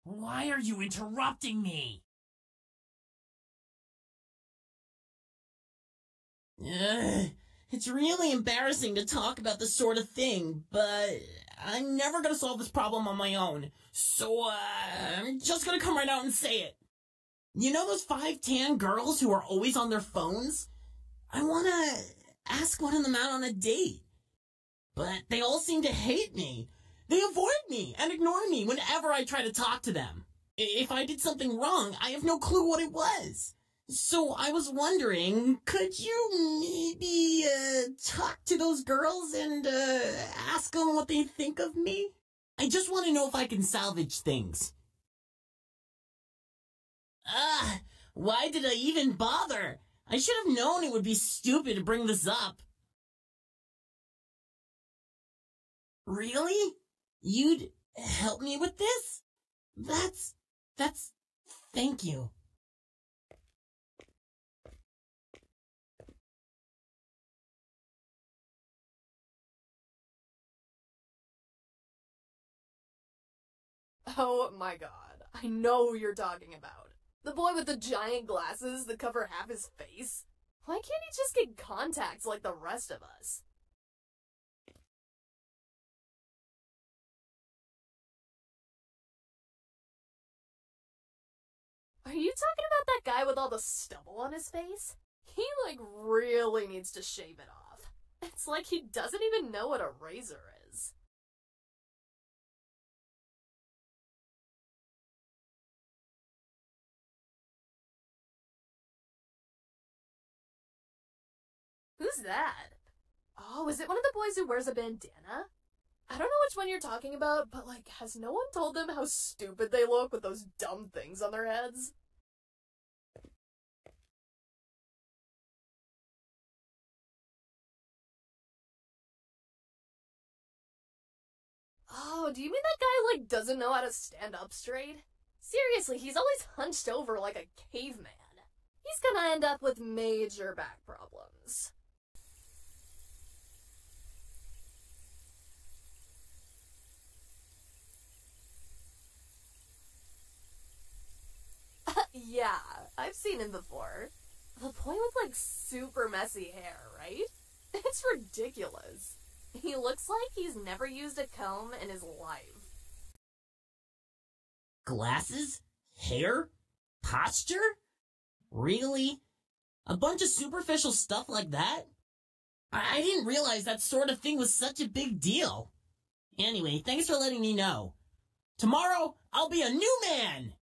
Why are you interrupting me? It's really embarrassing to talk about this sort of thing, but I'm never gonna solve this problem on my own. So, I'm just gonna come right out and say it. You know those 5 tan girls who are always on their phones? I wanna ask one of them out on a date. But they all seem to hate me. They avoid me and ignore me whenever I try to talk to them. If I did something wrong, I have no clue what it was. So I was wondering, could you maybe talk to those girls and ask them what they think of me? I just want to know if I can salvage things. Why did I even bother? I should have known it would be stupid to bring this up. Really? You'd help me with this? Thank you. Oh my god, I know who you're talking about. The boy with the giant glasses that cover half his face. Why can't he just get contacts like the rest of us? Are you talking about that guy with all the stubble on his face? He, really needs to shave it off. It's like he doesn't even know what a razor is. Who's that? Oh, is it one of the boys who wears a bandana? I don't know which one you're talking about, but has no one told them how stupid they look with those dumb things on their heads? Oh, do you mean that guy, doesn't know how to stand up straight? Seriously, he's always hunched over like a caveman. He's gonna end up with major back problems. Yeah, I've seen him before. The boy with, super messy hair, right? It's ridiculous. He looks like he's never used a comb in his life. Glasses? Hair? Posture? Really? A bunch of superficial stuff like that? I didn't realize that sort of thing was such a big deal. Anyway, thanks for letting me know. Tomorrow, I'll be a new man!